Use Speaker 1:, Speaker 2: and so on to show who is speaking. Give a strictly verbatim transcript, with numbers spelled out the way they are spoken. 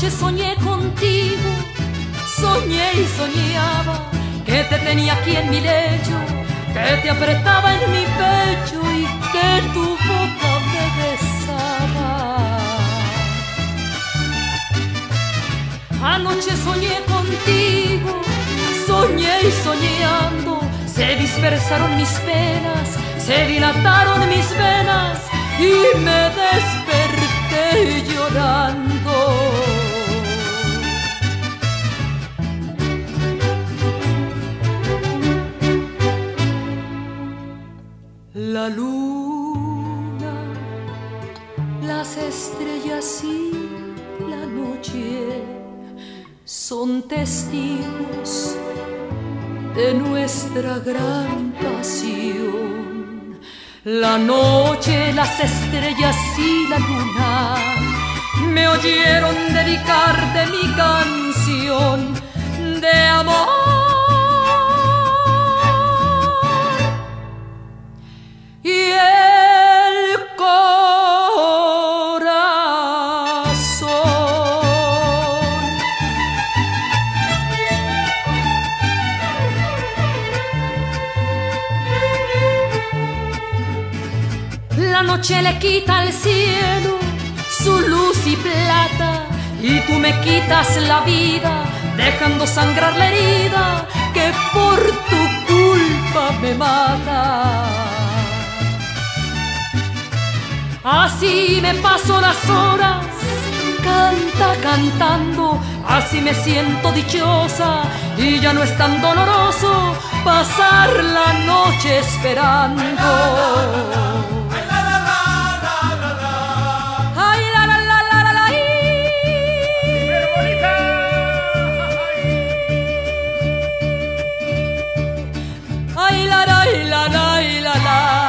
Speaker 1: Anoche soñé contigo, soñé y soñaba que te tenía aquí en mi lecho, que te apretaba en mi pecho y que tu boca me besaba. Anoche soñé contigo, soñé y soñando, se dispersaron mis penas, se dilataron mis venas y me desperté llorando. La luna, las estrellas y la noche son testigos de nuestra gran pasión. La noche, las estrellas y la luna me oyeron dedicarte mi canción de amor. Y el corazón la noche le quita al cielo su luz y plata, y tú me quitas la vida, dejando sangrar la herida que por tu culpa me mata. Así me paso las horas, canta cantando, así me siento dichosa y ya no es tan doloroso pasar la noche esperando. Ay, la, la, la, la, la, la.